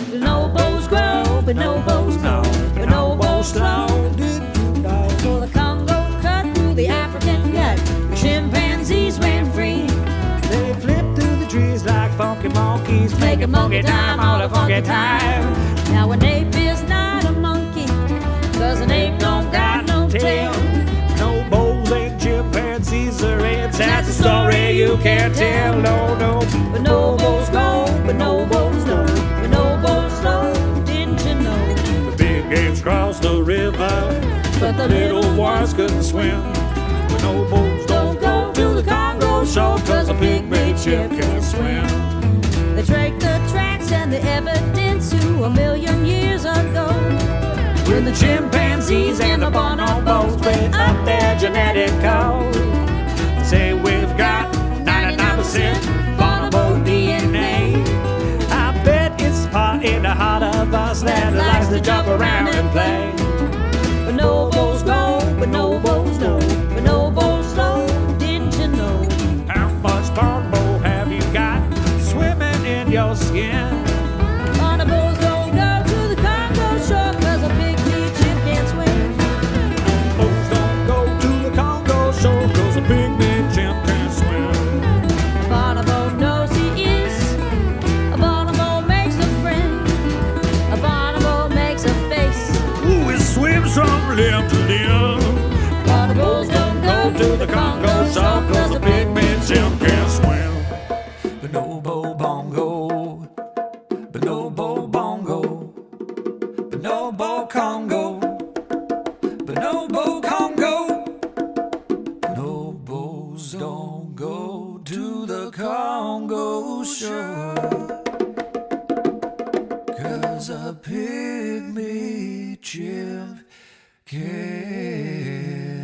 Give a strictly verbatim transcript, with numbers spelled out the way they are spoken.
Bonobos grow, bonobos know, bonobos slow. So the Congo cut through the African gut, the chimpanzees ran free. They flip through the trees like funky monkeys, making monkey time all the funky time. Now an ape is not a monkey, cause an ape don't got no tail. Bonobos and chimpanzees are apes, that's a story you can't tell. No, no. Bonobos go, bonobos know, bonobos slow. Didn't you know? The big apes cross the river, But the little ones couldn't swim. Bonobos don't go to the Congo show, cause a pygmy chimp can't swim. They track the tracks and the evidence to a million years ago, When the chimpanzees and the bonobos split up their genetic code. They say we've got ninety-nine percent bonobo D N A. I bet it's part in the heart of us that likes to jump around and play. bonobos go, bonobos know, bonobos slow. Didn't you know? How much bonobo have you got swimming in your skin? Bonobos don't go to the Congo shore, cause a pygmy chimp can't swim. Bonobos don't go to the Congo shore, cause a pygmy chimp can't swim. A bonobo knows he is, a bonobo makes a friend, a bonobo makes a face. Ooh, it swims from limb to limb. Bonobos don't go To the Congo shore, cause a pygmy chimp can't swim. Bonobo bongo, bonobo bongo, bonobo Congo, bonobo Congo. Bonobos don't go to the Congo shore, cause a pygmy chimp can't